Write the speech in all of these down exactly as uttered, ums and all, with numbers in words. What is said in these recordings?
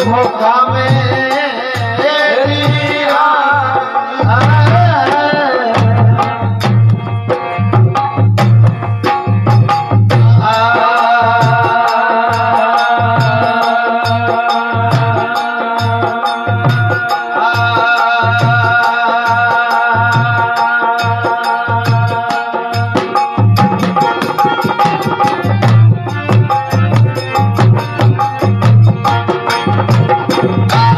धोखा में Ah!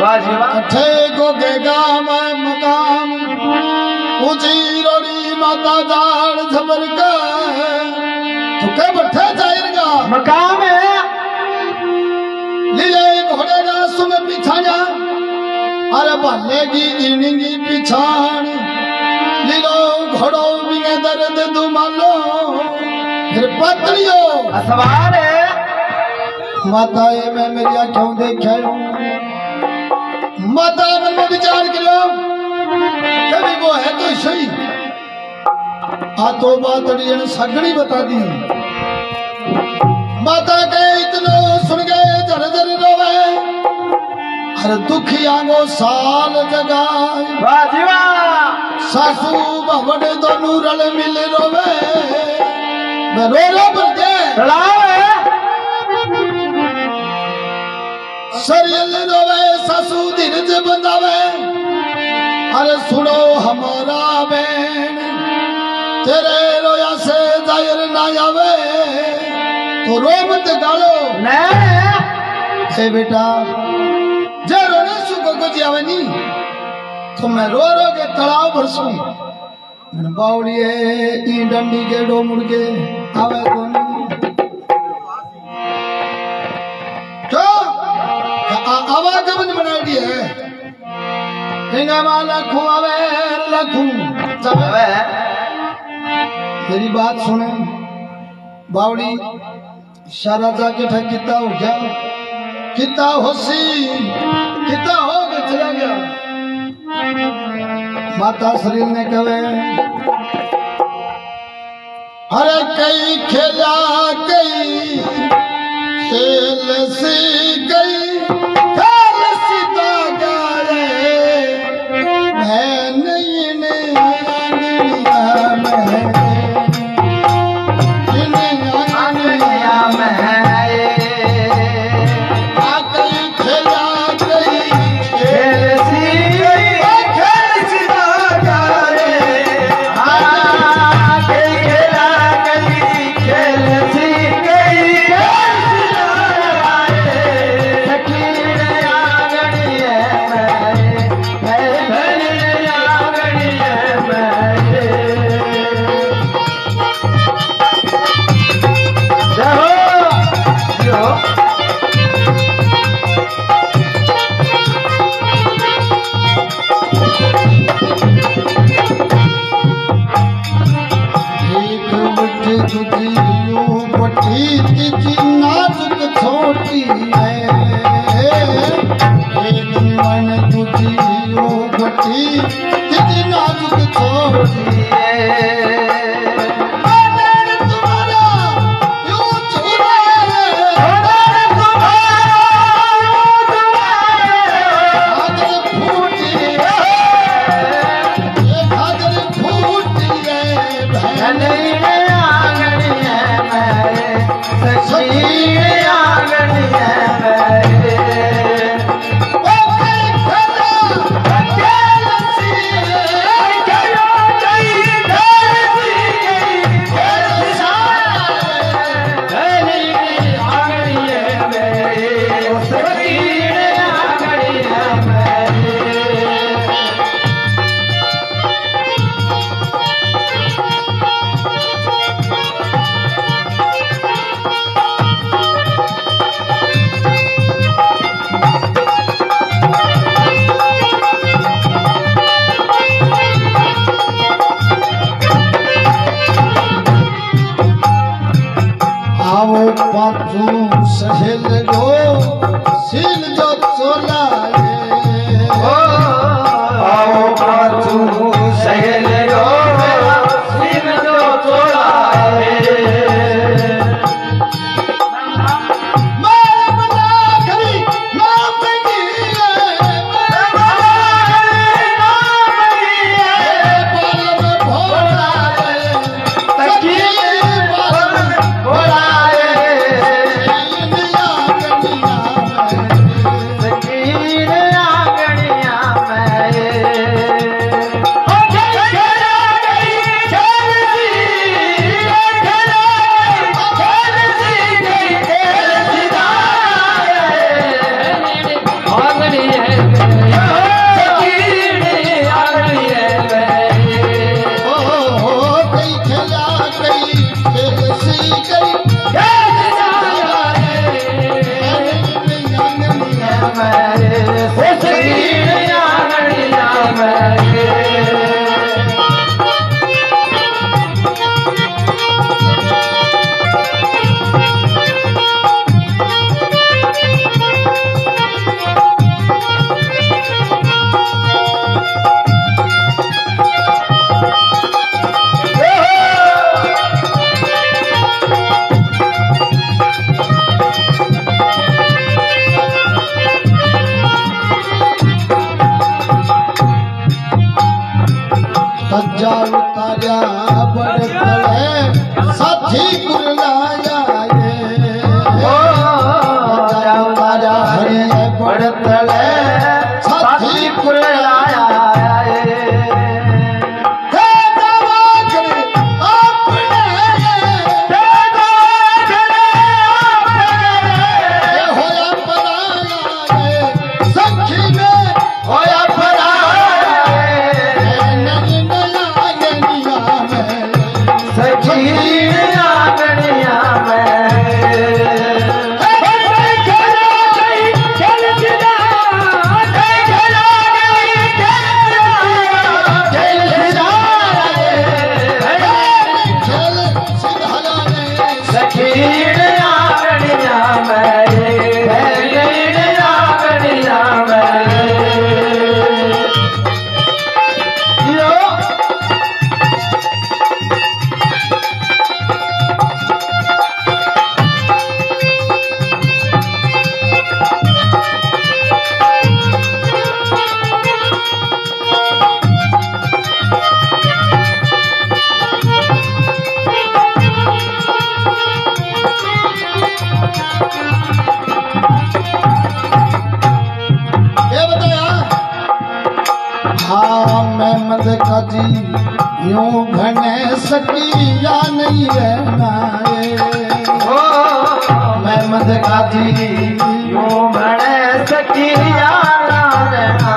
कठे को के गाम मकाम ऊंची रोड़ी माता जान झबर का तू के बैठे जाएगा मकाम है लीले घोड़े का सुन पिछाया अरे भलेगी इणगी पिछाण लीलो घोड़ो बिगे दर्द दुमालो फिर पत्नियो सवार है माता ये मैं मेरी आंखों देखे माता मन में विचार करो कभी वो है तो सही आ तो बात अड़ियन सगनी बता दी माता के इतनो सुन गए जर जर रोवे हर दुखी आंगो साल जगाए वाह जी वाह सासू भवड़ दोनों रल मिल रोवे मैं रो रो पर दे सरियल रोवे सासू धीरज बंदावे अरे सुनो हमारा बहन तेरे रोया से जाहिर ना आवे तो रो मत गालो हे बेटा जे रोने सुको को जावे नी तो मैं रो रो के तलाव भरसूं मन बावड़िए ई डंडी के डो मुड़ के आवे कोनी तो आवा कबन बनाई है हिंगा माला खुआवे लखू चवे मेरी बात सुने बावड़ी सारा जाके ठा कितना हो गया कितना होसी कितना हो गया चला गया माता शरीर ने कहे अरे कई खेला कई खेल सी गई खेल सीता गाले मैं नहीं ने नाजुक छोटी है तुझी बटी कितनी नाजुक छोटी है राजा उतारा बड़े तले साथी कुरलाया ओ राजा उतारा बड़े तले साथी कुरलाया जी यूं घने सकी या नहीं रहना ओ मैं मद काजी यूं घने सकी या ना रहना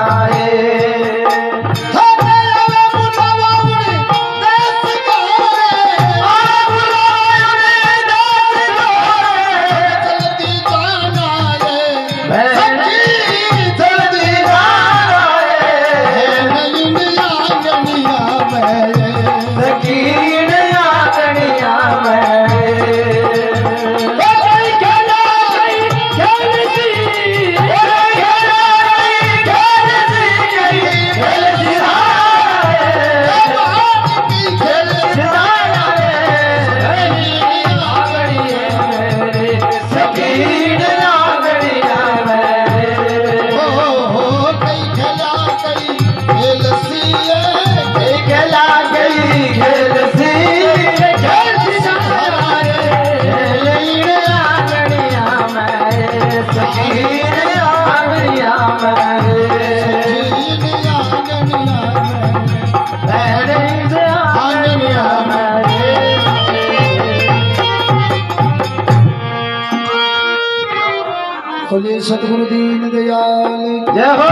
बोले सतगुरु दीन दयाल जय हो।